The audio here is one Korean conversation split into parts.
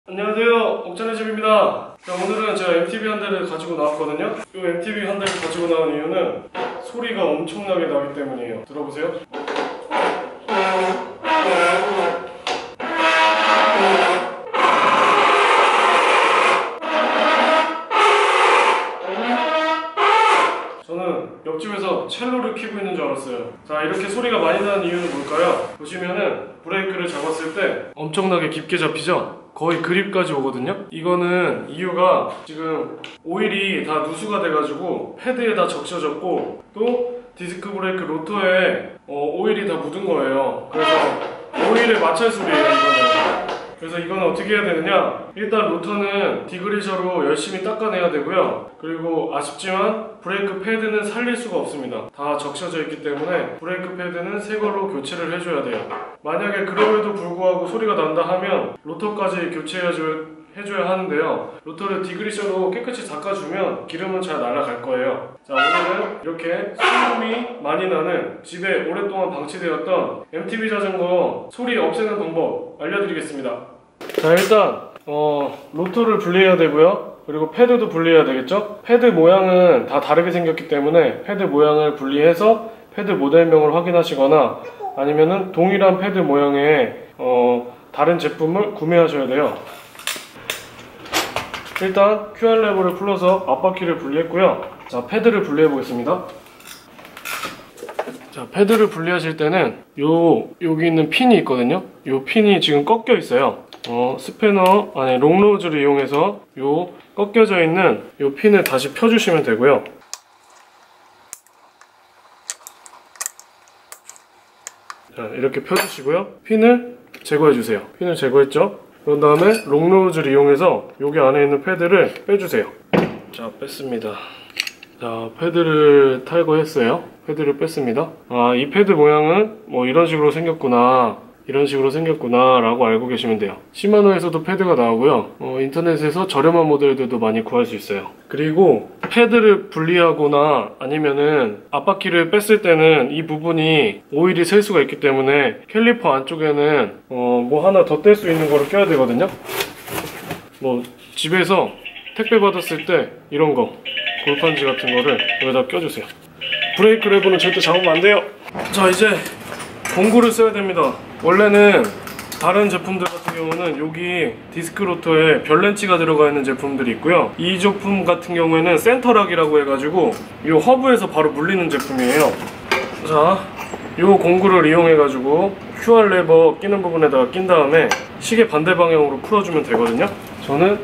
안녕하세요, 옥천의 집입니다. 자, 오늘은 제가 MTB 한 대를 가지고 나왔거든요. 이 MTB 한 대를 가지고 나온 이유는 소리가 엄청나게 나기 때문이에요. 들어보세요. 저는 옆집에서 첼로를 키고 있는 줄 알았어요. 자, 이렇게 소리가 많이 나는 이유는 뭘까요? 보시면은 브레이크를 잡았을 때 엄청나게 깊게 잡히죠? 거의 그립까지 오거든요. 이거는 이유가 지금 오일이 다 누수가 돼가지고 패드에 다 적셔졌고 또 디스크 브레이크 로터에 오일이 다 묻은 거예요. 그래서 오일의 마찰 소리예요, 이거는. 그래서 이거는 어떻게 해야 되느냐, 일단 로터는 디그리셔로 열심히 닦아내야 되고요. 그리고 아쉽지만 브레이크 패드는 살릴 수가 없습니다. 다 적셔져 있기 때문에 브레이크 패드는 새 걸로 교체를 해줘야 돼요. 만약에 그럼에도 불구하고 소리가 난다 하면 로터까지 교체해줘야 하는데요. 로터를 디그리셔로 깨끗이 닦아주면 기름은 잘 날아갈 거예요. 자, 오늘은 이렇게 소음이 많이 나는 집에 오랫동안 방치되었던 MTB 자전거 소리 없애는 방법 알려드리겠습니다. 자, 일단 로터를 분리해야 되고요. 그리고 패드도 분리해야 되겠죠? 패드 모양은 다 다르게 생겼기 때문에 패드 모양을 분리해서 패드 모델명을 확인하시거나 아니면은 동일한 패드 모양의 다른 제품을 구매하셔야 돼요. 일단 QR 레버를 풀어서 앞바퀴를 분리했고요. 자, 패드를 분리해 보겠습니다. 자, 패드를 분리하실 때는 여기 있는 핀이 있거든요. 이 핀이 지금 꺾여 있어요. 스패너 안에 롱로즈를 이용해서 요 꺾여져 있는 요 핀을 다시 펴주시면 되고요. 자, 이렇게 펴주시고요. 핀을 제거해주세요. 핀을 제거했죠? 그런 다음에 롱로즈를 이용해서 여기 안에 있는 패드를 빼주세요. 자, 뺐습니다. 자, 패드를 탈거했어요. 패드를 뺐습니다. 아, 이 패드 모양은 뭐 이런 식으로 생겼구나 라고 알고 계시면 돼요. 시마노에서도 패드가 나오고요. 인터넷에서 저렴한 모델들도 많이 구할 수 있어요. 그리고 패드를 분리하거나 아니면은 앞바퀴를 뺐을 때는 이 부분이 오일이 셀 수가 있기 때문에 캘리퍼 안쪽에는 뭐 하나 더 뗄 수 있는 거를 껴야 되거든요. 뭐 집에서 택배 받았을 때 이런 거 골판지 같은 거를 여기다 껴주세요. 브레이크 레버는 절대 잡으면 안 돼요. 자, 이제 공구를 써야 됩니다. 원래는 다른 제품들 같은 경우는 여기 디스크 로터에 별렌치가 들어가 있는 제품들이 있고요. 이 제품 같은 경우에는 센터락이라고 해가지고 이 허브에서 바로 물리는 제품이에요. 자, 이 공구를 이용해가지고 QR 레버 끼는 부분에다가 낀 다음에 시계 반대 방향으로 풀어주면 되거든요. 저는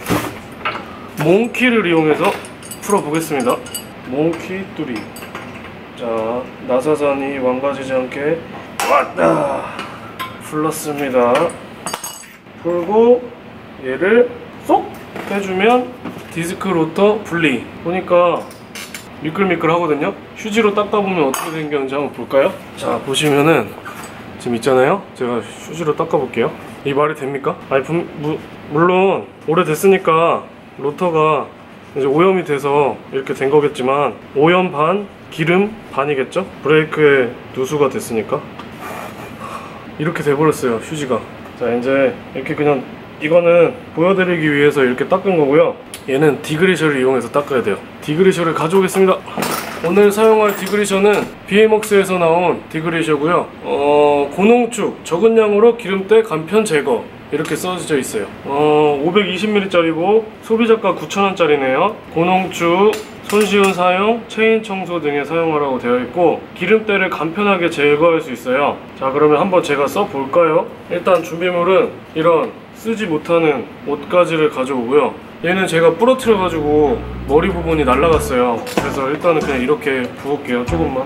몽키를 이용해서 풀어보겠습니다. 몽키 뚜리. 자, 나사산이 망가지지 않게 왔다 풀었습니다. 풀고 얘를 쏙 해주면 디스크 로터 분리. 보니까 미끌미끌 하거든요. 휴지로 닦아보면 어떻게 생겼는지 한번 볼까요? 자, 보시면은 지금 있잖아요. 제가 휴지로 닦아볼게요. 이 말이 됩니까? 아니, 물론 오래됐으니까 로터가 이제 오염이 돼서 이렇게 된 거겠지만 오염 반, 기름 반이겠죠? 브레이크에 누수가 됐으니까 이렇게 돼버렸어요, 휴지가. 자, 이제 이렇게 그냥 이거는 보여드리기 위해서 이렇게 닦은 거고요. 얘는 디그리셔를 이용해서 닦아야 돼요. 디그리셔를 가져오겠습니다. 오늘 사용할 디그리셔는 BMWX에서 나온 디그리셔고요. 고농축, 적은 양으로 기름때 간편 제거 이렇게 써져 있어요. 520ml짜리고 소비자가 9,000원짜리네요. 고농축, 손쉬운 사용, 체인 청소 등에 사용하라고 되어 있고 기름때를 간편하게 제거할 수 있어요. 자, 그러면 한번 제가 써볼까요? 일단 준비물은 이런 쓰지 못하는 옷가지를 가져오고요. 얘는 제가 부러뜨려 가지고 머리 부분이 날라갔어요. 그래서 일단은 그냥 이렇게 부을게요. 조금만.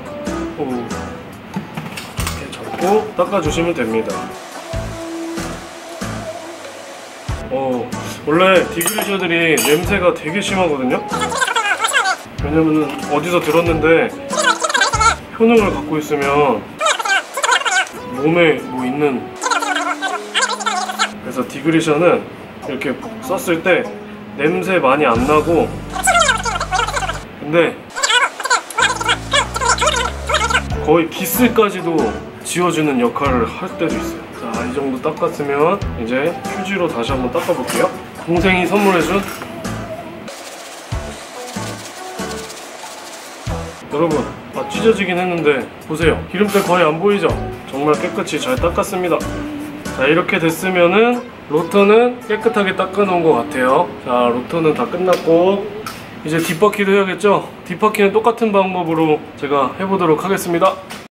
이렇게 잡고 닦아주시면 됩니다. 원래 디그리셔들이 냄새가 되게 심하거든요. 왜냐면은 어디서 들었는데 효능을 갖고 있으면 몸에 뭐 있는, 그래서 디그리셔는 이렇게 썼을 때 냄새 많이 안 나고, 근데 거의 기스까지도 지워주는 역할을 할 때도 있어요. 자, 이제 정도 닦았으면 이제 휴지로 다시 한번 닦아볼게요. 동생이 선물해준, 여러분, 찢어지긴 했는데 보세요. 기름때 거의 안 보이죠? 정말 깨끗이 잘 닦았습니다. 자, 이렇게 됐으면은 로터는 깨끗하게 닦아놓은 것 같아요. 자, 로터는 다 끝났고 이제 뒷바퀴도 해야겠죠? 뒷바퀴는 똑같은 방법으로 제가 해보도록 하겠습니다.